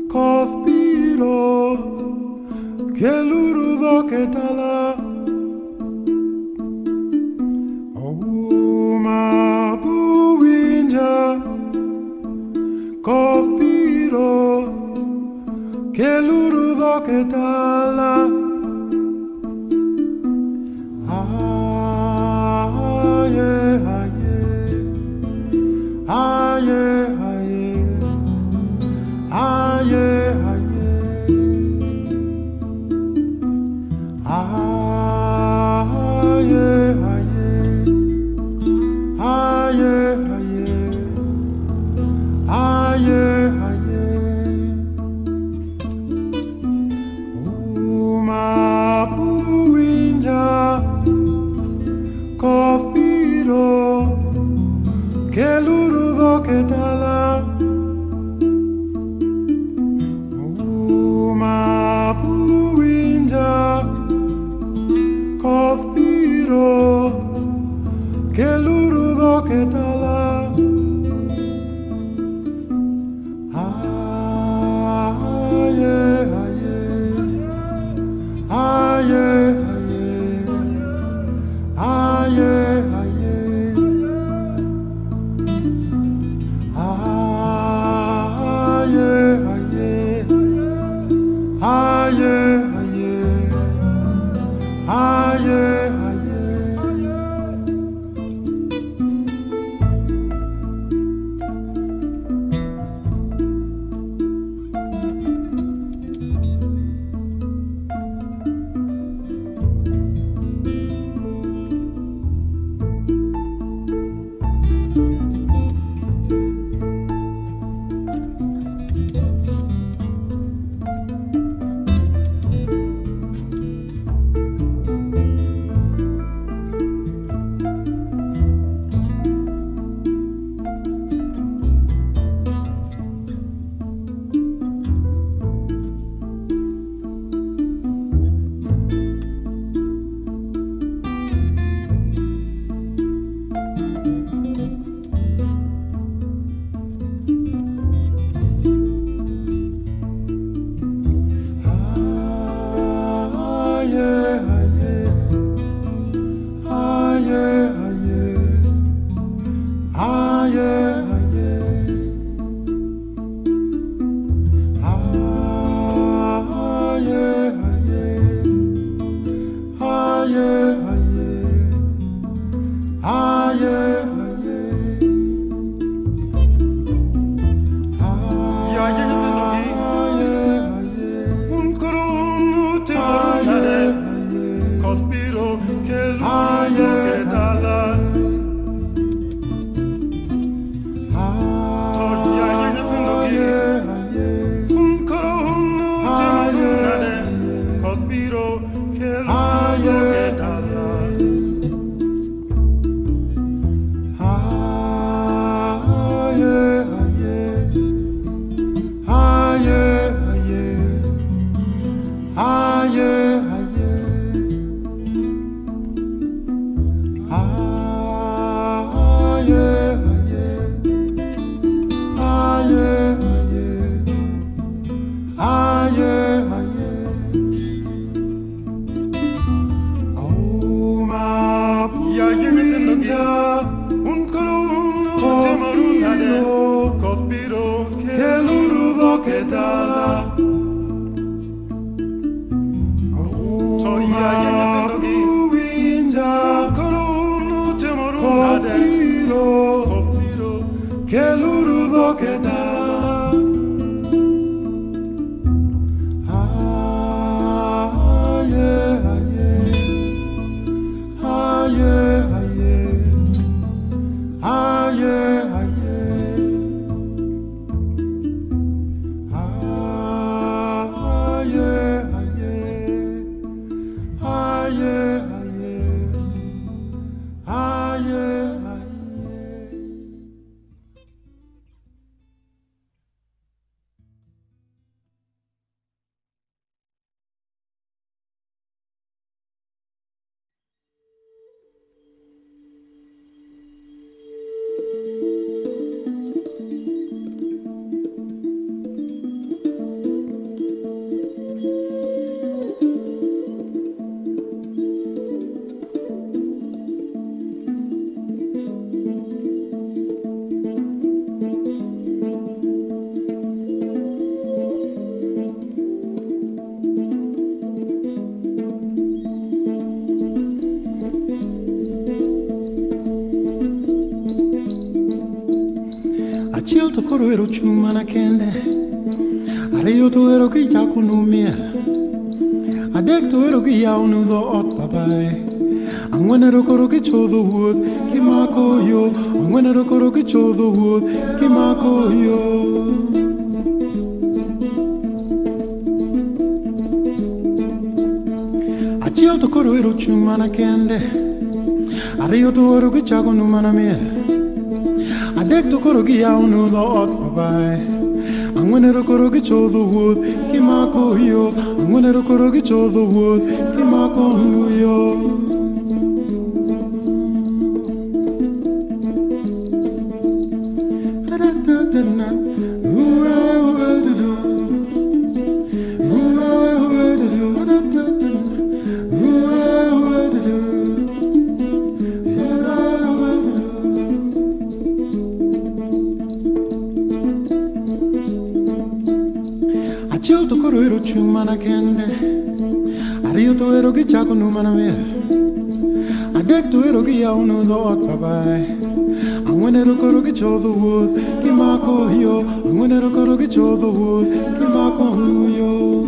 Cospiro, que lurudo que tala. Uma buinja, Cospiro, que lurudo que tala. Aye, aye, aye, aye, aye, aye, aye, aye, aye, aye, uma buinja, Cospiro, que lurudo que tala. Uma buinja, Cospiro, que lurudo que tala. Aye, aye, aye, aye, aye, koro ero chumana kende. Areyo to ero ki jaku no mia. Adek to ero ki yao no do ot babai. Angwenero koro ki cho the wood, ki mako yo. Angwenero koro ki cho the wood, ki mako yo. Achio to koro ero chumana kende. Areyo to ero ki jaku no mana mia. Adek to koro ki yao no do ot babai. Angwenero koro ki cho the wood, ki mako yo. Angwenero koro ki cho the wood, ki mako yo. Achil to koro ero chumana kende. Ario to ero ki chako no mana me. Adek to ero ki yao no do ot babai. Angwenero koro ki cho the wood, ki mako yo. Angwenero koro ki cho the wood, ki mako yo.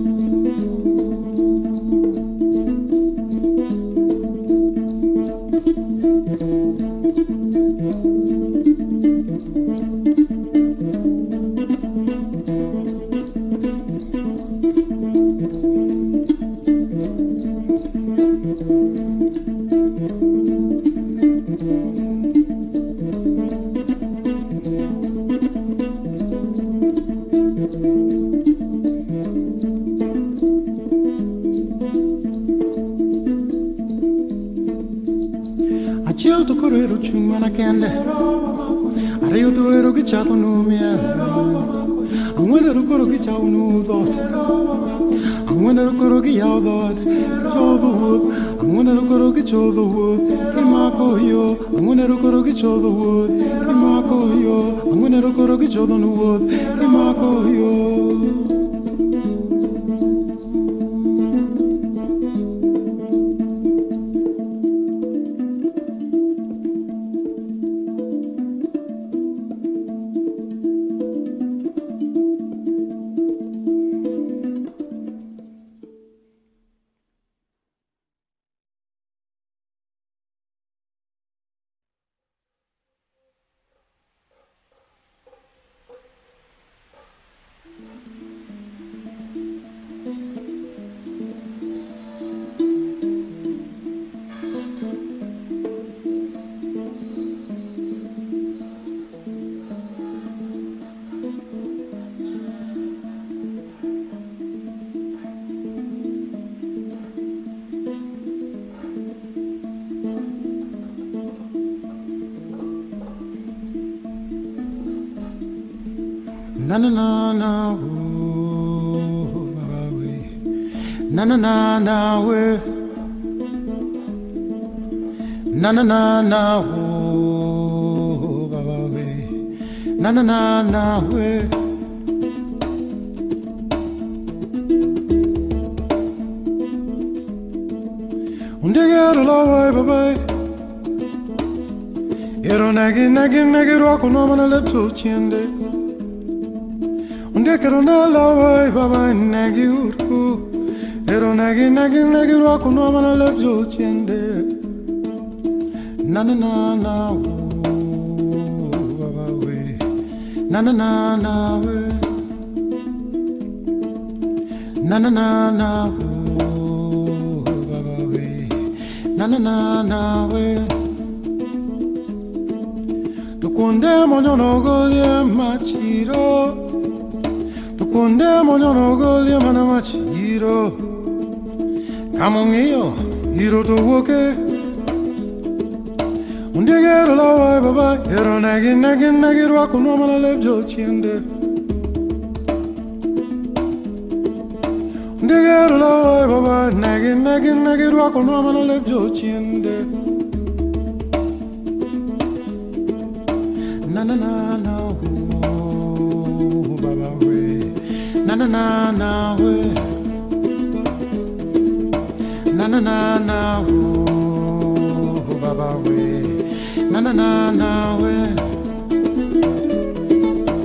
Achio to koro ero chumana kende. Ario to ero ki chako no mia. Angwenero koro ki chao no dot. Angwenero koro ki yao dot. Cho the wood. Angwenero koro ki cho the wood. Ki mako yo. Angwenero koro ki cho the wood. Ki mako yo. Angwenero koro ki cho the wood. Ki mako yo. Na na na na oh, baba we. Na na na na we. Na na na na oh, baba we. Na na na na we. Undegero la way baba. Ero nagi rocco no mana lepto chinde. Undekero na lawai baba nagi urku. Ero nagi rocco no mana lepto chinde. Na na na na oh, baba we. Na na na na we. Na na na na oh, baba we. Na na na na we. Tukunde moño no golie machiro. Tukunde moño no golie mana machiro. Kamongio hiro to woke. Undegero la wai baba. Ero nagi rocco no mana lebjo chinde. Undegero la wai baba. Nagi rocco no mana lebjo chinde. Na na na na oh, baba we. Na na na na we. Na na na na oh, baba we. Na na na na we.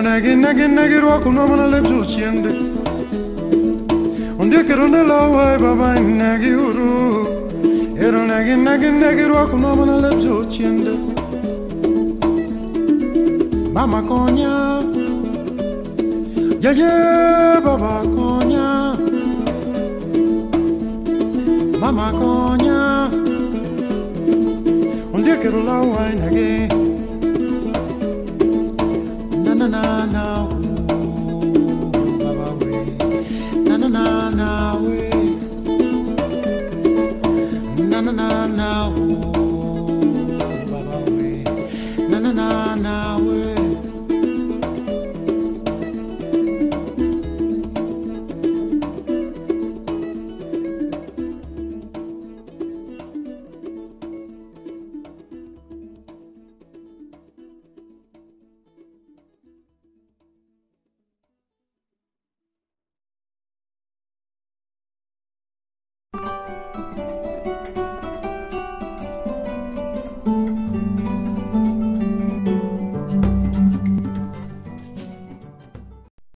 nagi rocco no mana le giuciende. Onde che non è la wai baba nagi uru. Ero nagi rocco no mana le giuciende. Mama conya. Yeah baba conya. Mama conya. Onde che non la wai nagi. Na na na na.